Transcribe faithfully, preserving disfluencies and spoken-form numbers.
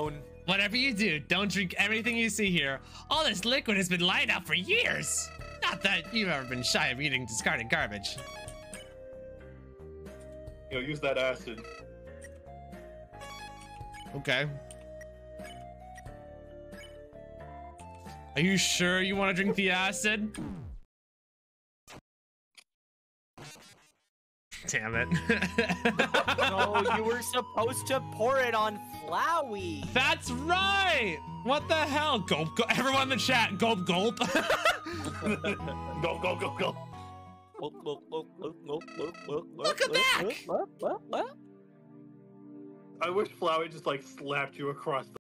alone. Whatever you do, don't drink everything you see here. All this liquid has been lined up for years. Not that you've ever been shy of eating discarded garbage. You know, use that acid. Okay. Are you sure you want to drink the acid? Damn it. No, you were supposed to pour it on Flowey. That's right. What the hell? Gulp, gulp. Everyone in the chat, gulp, gulp. Go, go, go, go. Look at that. I wish Flowey just like slapped you across the